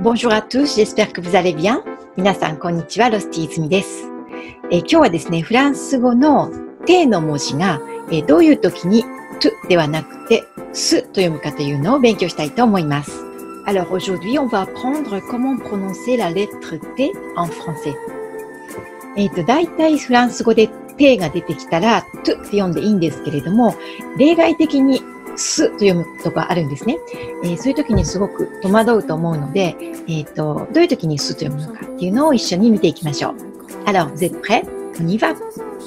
Bonjour à tous, j'espère que vous allez bien. 皆さん、こんにちは、ロスティーズミです。今日はですね、フランス語のての文字が、どういう時にtoではなくてすと読むかというのを勉強したいと思います。Alors aujourd'hui, on va apprendre comment prononcer la lettre T en français. だいたいフランス語で T が出てきたら to って読んでいいんですけれども、例外的にすと読むとかあるんですね。そういう時にすごく戸惑うと思うので、どういう時にすと読むのかっていうのを一緒に見ていきましょう。Alors, vous êtes prêts? On y va!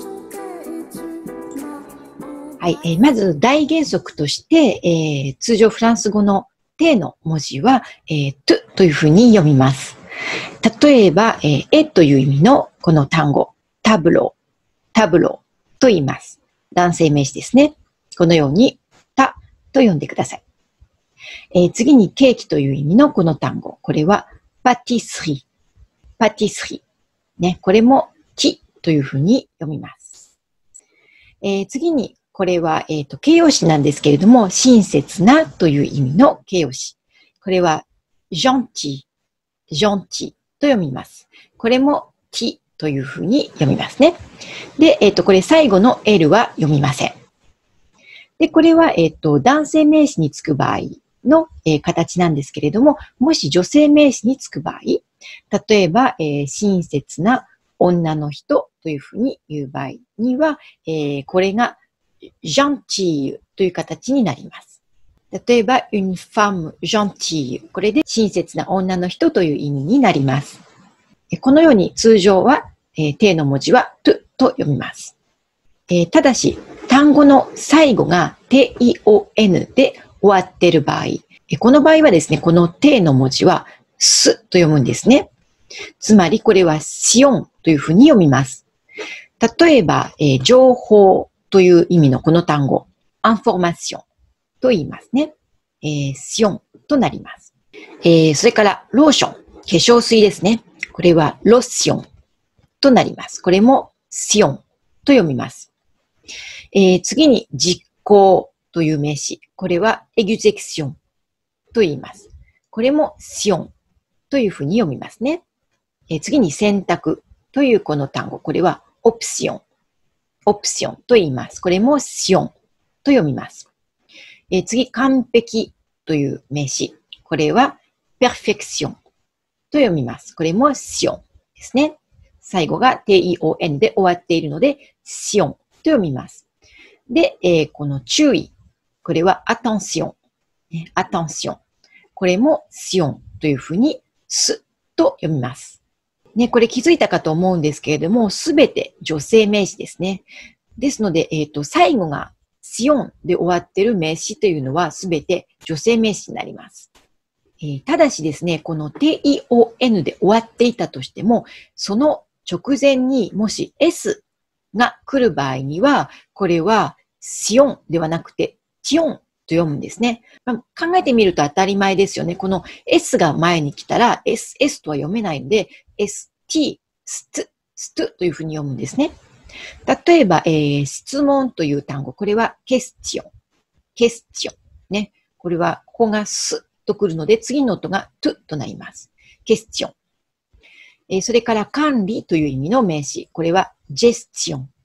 はい、まず大原則として、通常フランス語の T の文字は、to というふうに読みます。例えば、絵という意味のこの単語、タブローと言います。男性名詞ですね。このように、たと読んでください。次にケーキという意味のこの単語。これはパティスリー。ね、これもティというふうに読みます。次に、これは、形容詞なんですけれども、親切なという意味の形容詞。これはジョンチーと読みます。これもティというふうに読みますね。で、これ最後の L は読みません。で、これは、男性名詞につく場合の、形なんですけれども、もし女性名詞につく場合、例えば、親切な女の人というふうに言う場合には、これがgentilleという形になります。例えば、une femme gentille。これで親切な女の人という意味になります。このように通常は、T の文字は to と読みます。ただし、単語の最後が t-i-o-n で終わっている場合、この場合はですね、この t の文字はすと読むんですね。つまりこれはシオンというふうに読みます。例えば、情報という意味のこの単語、インフォマションと言いますね。シオンとなります。それからローション、化粧水ですね。これはロッションとなります。これもシオンと読みます。次に実行という名詞。これはエグゼクションと言います。これもシオンというふうに読みますね。次に選択というこの単語。これはオプションと言います。これもシオンと読みます。次、完璧という名詞。これはペルフェクションと読みます。これもシオンですね。最後が t-i-o-n で終わっているので、シオンと読みます。で、この注意。これはアテンション。これもシオンというふうにすと読みます。ね、これ気づいたかと思うんですけれども、すべて女性名詞ですね。ですので、最後がシオンで終わっている名詞というのはすべて女性名詞になります。ただしですね、この t-i-o-n で終わっていたとしても、その直前にもし s が来る場合には、これはシオンではなくてチオンと読むんですね。考えてみると当たり前ですよね。この S が前に来たら SS とは読めないので ST、ストというふうに読むんですね。例えば、質問という単語。これはケスチョン。ね。これはここがスと来るので次の音がトとなります。ケスチョン。それから管理という意味の名詞。これはジェスチョン。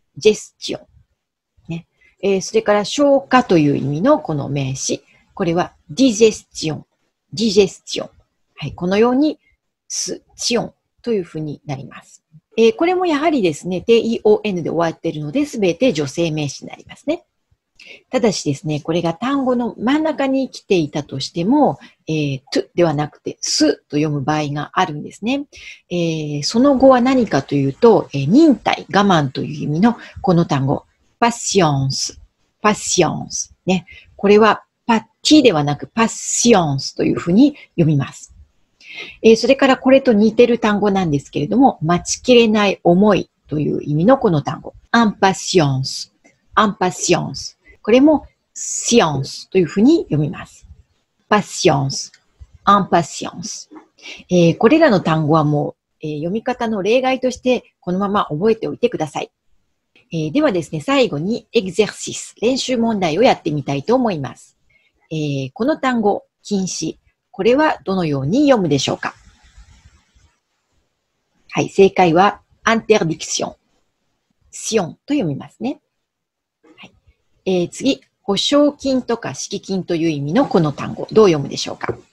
ね。それから消化という意味のこの名詞。これはディジェスチョン。はい。このようにスチオンというふうになります。これもやはりですね、t-i-o-n で終わっているので、すべて女性名詞になりますね。ただしですね、これが単語の真ん中に来ていたとしても、to ではなくてすと読む場合があるんですね。その後は何かというと、忍耐、我慢という意味のこの単語、パッションス。ね。これはパッティではなくパッションスというふうに読みます。それからこれと似てる単語なんですけれども、待ちきれない思いという意味のこの単語、アンパッションス。これもシオンスというふうに読みます。パッションス、アンパッションス。これらの単語はもう、読み方の例外としてこのまま覚えておいてください。ではですね、最後にエグゼクシス、練習問題をやってみたいと思います。この単語、禁止。 これはどのように読むでしょうか？はい、正解は、interdiction。シオンと読みますね。はい、次、保証金とか敷金という意味のこの単語、どう読むでしょうか？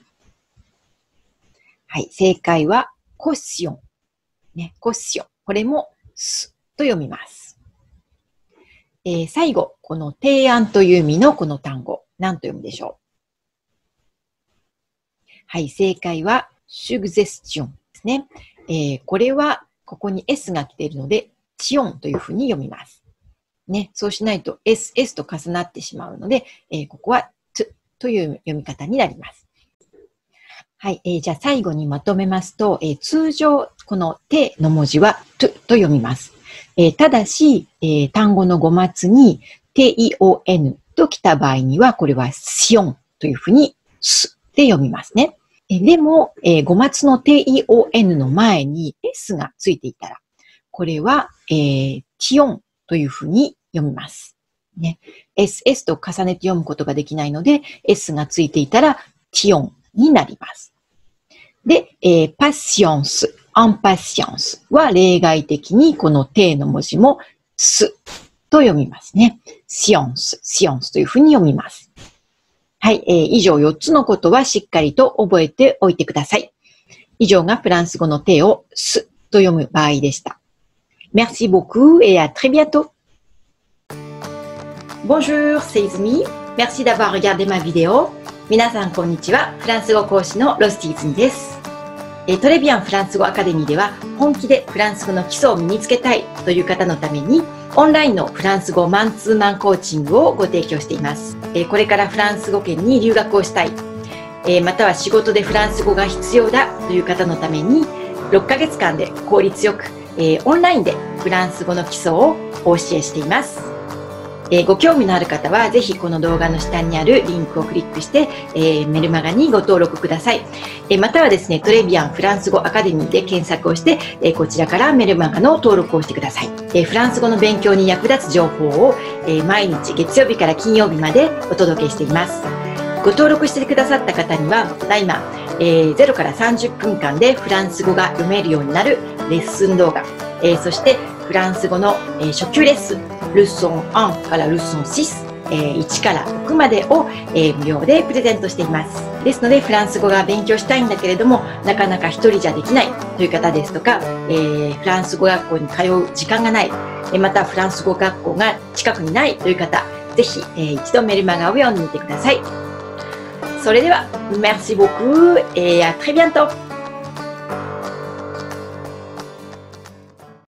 はい、正解は、コッシオン。ね、コッシオン。これも、すと読みます。最後、この提案という意味のこの単語、何と読むでしょう？はい、正解は、シュグゼスチョンですね。これは、ここに S が来ているので、チオンというふうに読みます。ね、そうしないと S と重なってしまうので、ここは t という読み方になります。はい、じゃあ最後にまとめますと、通常このての文字は t と読みます。ただし、単語の語末に tion と来た場合には、これはシオンというふうにすで読みますね。でも、語末の tion の前に s がついていたら、これは、ティオンというふうに読みます。ね。S と重ねて読むことができないので、S がついていたら、ティオンになります。で、パシオンス、アンパシオンスは例外的にこのての文字もすと読みますね。シオンスというふうに読みます。はい、以上4つのことはしっかりと覚えておいてください。以上がフランス語のてをすと読む場合でした。Merci beaucoup et à très bientôt. Bonjour, c'est Izumi. Merci d'avoir regardé ma vidéo. 皆さんこんにちは。フランス語講師のロスティーズミです。トレビアンフランス語アカデミーでは本気でフランス語の基礎を身につけたいという方のためにオンラインのフランス語マンツーマンコーチングをご提供しています。これからフランス語圏に留学をしたい、または仕事でフランス語が必要だという方のために6ヶ月間で効率よくオンラインでフランス語の基礎をお教えしています。ご興味のある方はぜひこの動画の下にあるリンクをクリックして、メルマガにご登録ください。またはですね、トレビアンフランス語アカデミーで検索をして、こちらからメルマガの登録をしてください。フランス語の勉強に役立つ情報を、毎日月曜日から金曜日までお届けしています。ご登録してくださった方には、今、0から30分間でフランス語が読めるようになるレッスン動画、そしてフランス語の、初級レッスン、ルソン1からルソン6、1から6までを、無料でプレゼントしています。ですので、フランス語が勉強したいんだけれども、なかなか一人じゃできないという方ですとか、フランス語学校に通う時間がない、またフランス語学校が近くにないという方、ぜひ、一度メルマガを読んでみてください。それでは、merci beaucoup et à très bientôt!